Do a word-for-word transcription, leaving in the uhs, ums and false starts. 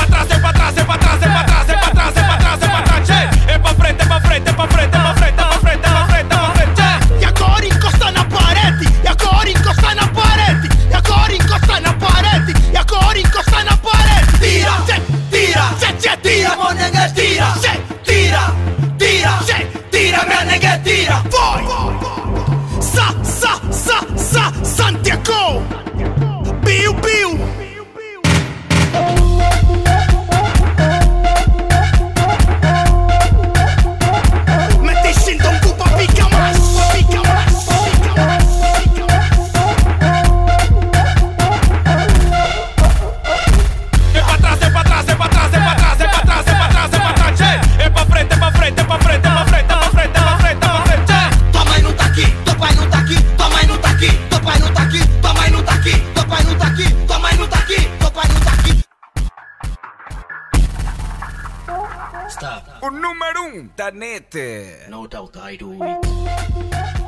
trás, é pra trás, é pra trás, é pra trás, é pra trás, é pra trás, é pra trás, che. É pra frente, é pra frente, é pra frente, é pra frente, é pra frente, é pra frente, é pra frente, che. E agora encosta na parede, e agora encosta na parede, e agora encosta na parede, e agora encosta na parede. Tira, che, tira, che, che, tira, mo nega tira, che, tira, tira, che, tira, minha nega tira. Vai, sa, sa, sa, sa, Santiago, biu, biu. O número um da net. No doubt I do it.